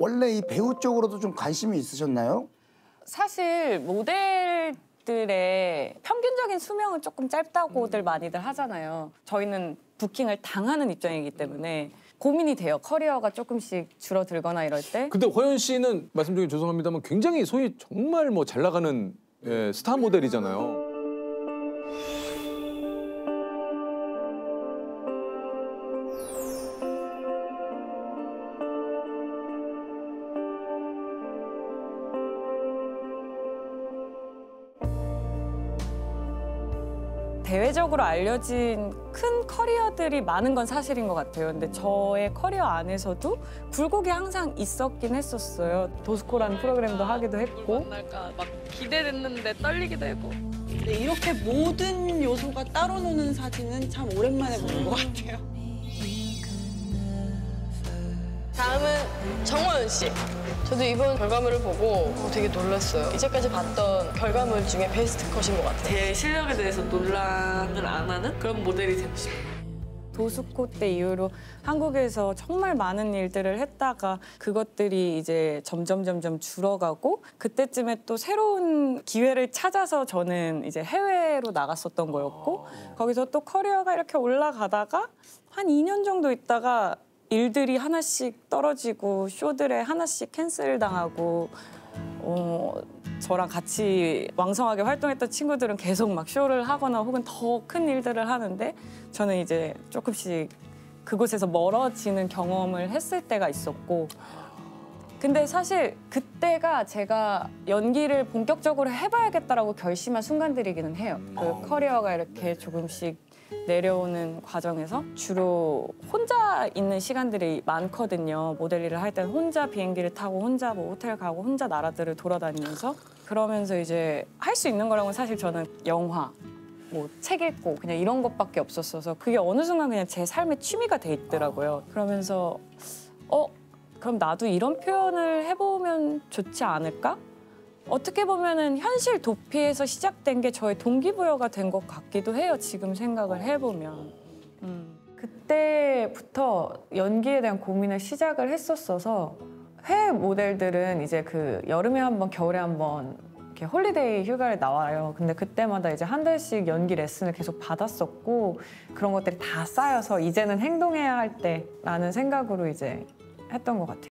원래 이 배우 쪽으로도 좀 관심이 있으셨나요? 사실 모델들의 평균적인 수명은 조금 짧다고들 많이들 하잖아요. 저희는 부킹을 당하는 입장이기 때문에 고민이 돼요. 커리어가 조금씩 줄어들거나 이럴 때. 근데 허연 씨는 말씀 중에 죄송합니다만 굉장히 소위 정말 뭐 잘 나가는 스타 모델이잖아요. 대외적으로 알려진 큰 커리어들이 많은 건 사실인 것 같아요. 근데 저의 커리어 안에서도 굴곡이 항상 있었긴 했었어요. 도스코라는 프로그램도 하기도 했고. 만날까 막 기대됐는데 떨리기도 하고. 네, 이렇게 모든 요소가 따로 노는 사진은 참 오랜만에 보는 것 같아요. 다음은 정호연 씨. 저도 이번 결과물을 보고 되게 놀랐어요. 이제까지 봤던 결과물 중에 베스트 컷인 것 같아요. 제 실력에 대해서 논란을 안 하는 그런 모델이 되고 싶어요. 도스코 때 이후로 한국에서 정말 많은 일들을 했다가 그것들이 이제 점점 줄어가고 그때쯤에 또 새로운 기회를 찾아서 저는 이제 해외로 나갔었던 거였고 거기서 또 커리어가 이렇게 올라가다가 한 2년 정도 있다가 일들이 하나씩 떨어지고 쇼들에 하나씩 캔슬당하고 저랑 같이 왕성하게 활동했던 친구들은 계속 막 쇼를 하거나 혹은 더 큰 일들을 하는데 저는 이제 조금씩 그곳에서 멀어지는 경험을 했을 때가 있었고 근데 사실 그때가 제가 연기를 본격적으로 해봐야겠다라고 결심한 순간들이기는 해요. 그 커리어가 이렇게 조금씩 내려오는 과정에서 주로 혼자 있는 시간들이 많거든요. 모델 일을 할 때는 혼자 비행기를 타고 혼자 뭐 호텔 가고 혼자 나라들을 돌아다니면서 그러면서 이제 할 수 있는 거라고는 사실 저는 영화, 뭐 책 읽고 그냥 이런 것밖에 없었어서 그게 어느 순간 그냥 제 삶의 취미가 돼 있더라고요. 그러면서 그럼 나도 이런 표현을 해보면 좋지 않을까? 어떻게 보면은 현실 도피에서 시작된 게 저의 동기부여가 된 것 같기도 해요. 지금 생각을 해보면. 그때부터 연기에 대한 고민을 시작을 했었어서 해외 모델들은 이제 그 여름에 한 번, 겨울에 한 번 이렇게 홀리데이 휴가를 나와요. 근데 그때마다 이제 한 달씩 연기 레슨을 계속 받았었고 그런 것들이 다 쌓여서 이제는 행동해야 할 때라는 생각으로 이제 했던 것 같아요.